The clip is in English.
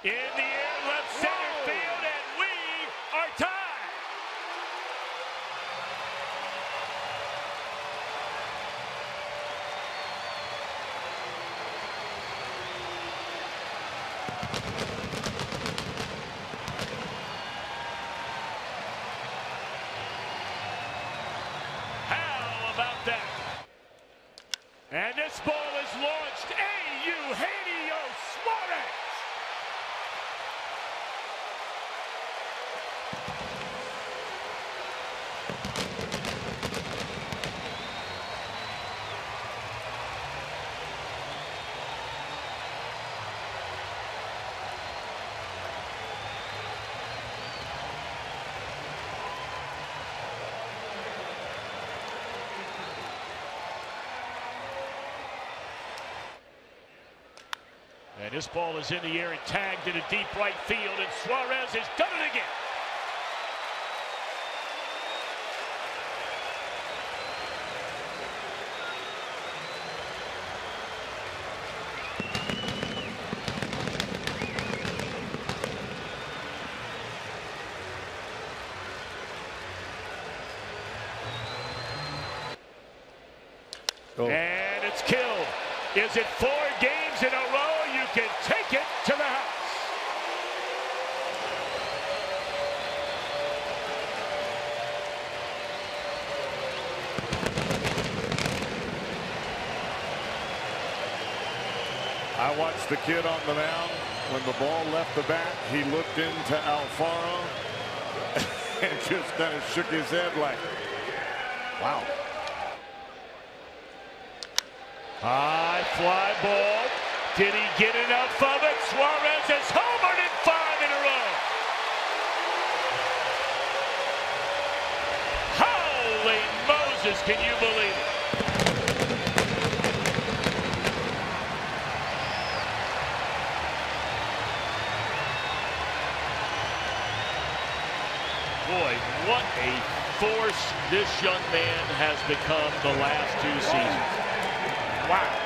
In the air, left center field, and we are tied. How about that? And this ball is launched. Eugenio Suarez. And this ball is in the air and tagged in a deep right field, and Suarez has done it again. Oh. And it's killed. Is it 4 games in a row? You can take it to the house. I watched the kid on the mound. When the ball left the bat, he looked into Alfaro and just kind of shook his head like, wow. High fly ball. Did he get enough of it? Suarez has homered in 5 in a row. Holy Moses, can you believe it? Boy, what a force this young man has become the last 2 seasons. Wow.